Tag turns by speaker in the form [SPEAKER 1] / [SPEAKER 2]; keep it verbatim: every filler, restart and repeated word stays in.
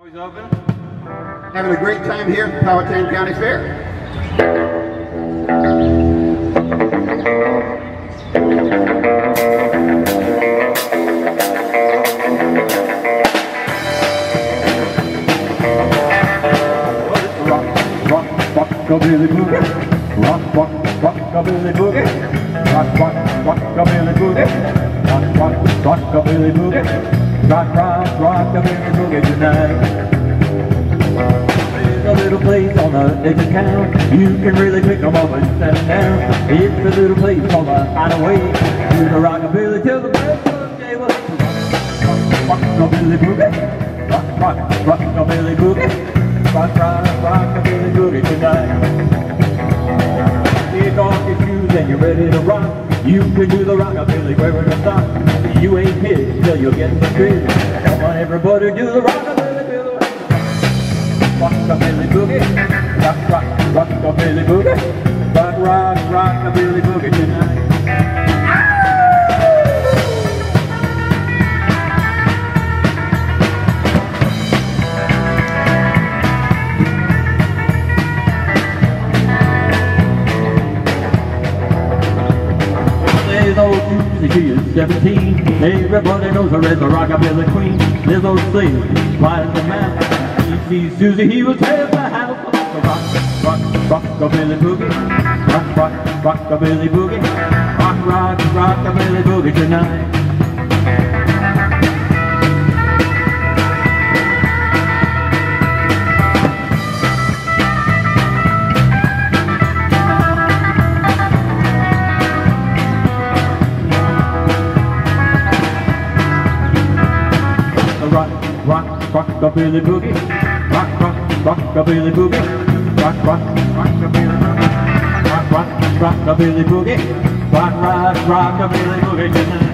[SPEAKER 1] Always open.
[SPEAKER 2] Having a great time here at the Powhatan County Fair.
[SPEAKER 3] Rockabilly boogie, rock, rock, rockabilly boogie, rock, rock, rockabilly boogie, rock, rock, rockabilly boogie, rock, rock, rockabilly boogie tonight. There's a little place on the edge of town, you can really pick 'em up and set 'em down. It's a little place called the Hideaway, do the rockabilly till the birds of day. Rock, rock, rockabilly boogie, rock, rock, rockabilly boogie. Rock, rock, rockabilly boogie tonight. Take off your shoes and you're ready to rock. You can do the rockabilly wearing a sock. You ain't pissed till you get the grid. Come on everybody, do the rockabilly, do the rockabilly boogie. Rock, rock, rockabilly boogie. Rock, rock, rockabilly boogie tonight. She is seventeen. Everybody knows her as the rockabilly queen. There's old slave, flying the man. He sees Susie, he will tell the house. Rock, rock, rockabilly boogie. Rock, rock, rockabilly boogie. Rock, rock, rockabilly boogie tonight. Rock, rock, rockabilly boogie. Rock, rock, rockabilly boogie. Rock, rock, rockabilly boogie. Rock, rock, rockabilly boogie. Rock, rock, rockabilly boogie tonight.